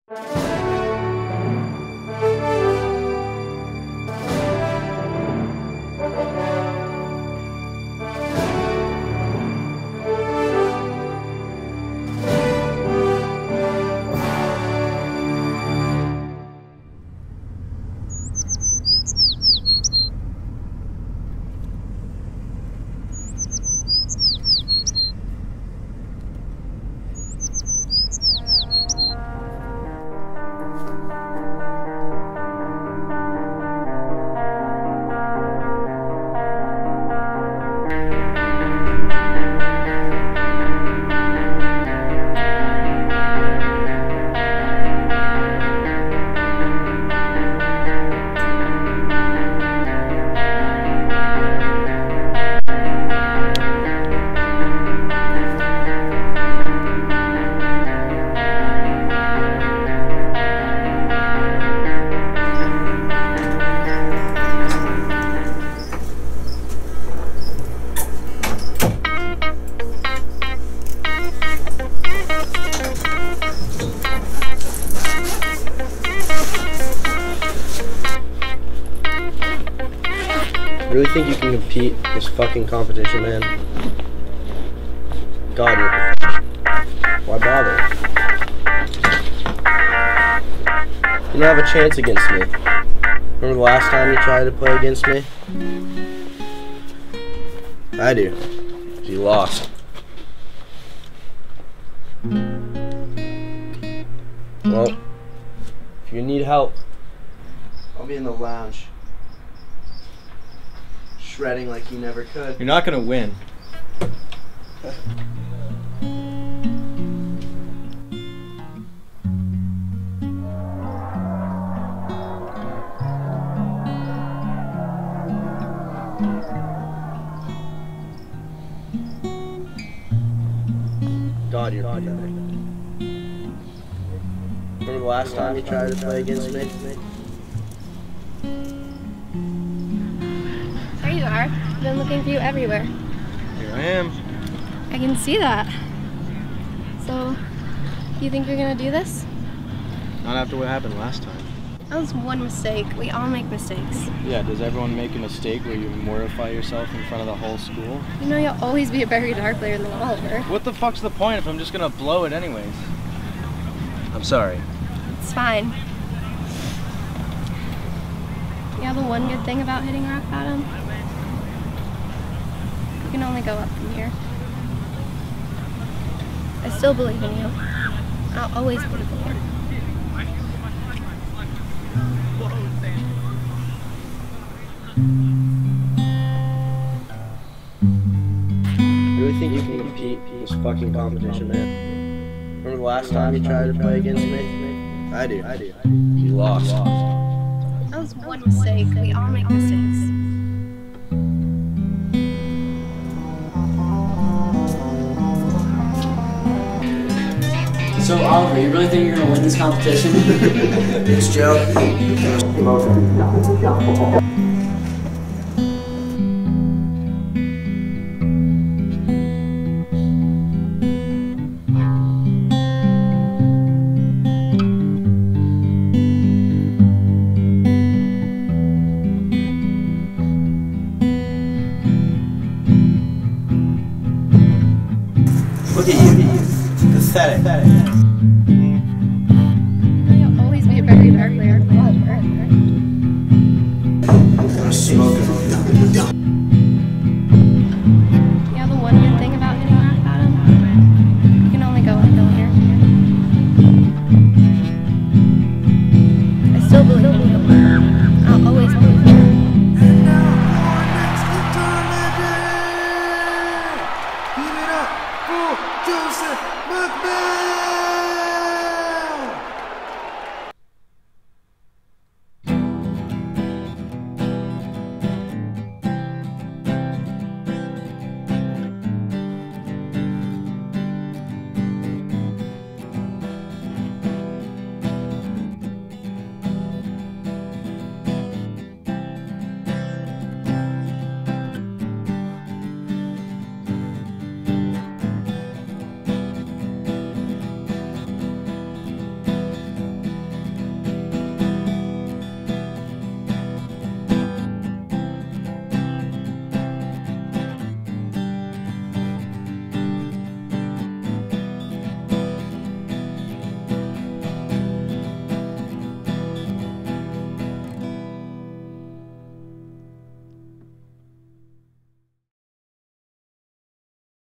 Really think you can compete in this fucking competition, man? God, you're pathetic. Why bother? You don't have a chance against me. Remember the last time you tried to play against me? I do. You lost. Well, if you need help, I'll be in the lounge. Shredding like you never could. You're not gonna win. God, you're pathetic. Remember the last time you tried to play against me? There you are. I've been looking for you everywhere. Here I am. I can see that. So, you think you're gonna do this? Not after what happened last time. That was one mistake. We all make mistakes. Yeah, does everyone make a mistake where you mortify yourself in front of the whole school? You know you'll always be a better guitar player than Oliver. What the fuck's the point if I'm just gonna blow it anyways? I'm sorry. It's fine. You know the one good thing about hitting rock bottom? You can only go up from here. I still believe in you. I'll always believe in you. Really think you can compete in this fucking competition, man? Remember the last time you tried to play against me? I do. You lost. That was one mistake. We all make mistakes. So Oliver, you really think you're gonna win this competition? It's Joe. Look at you. Pathetic.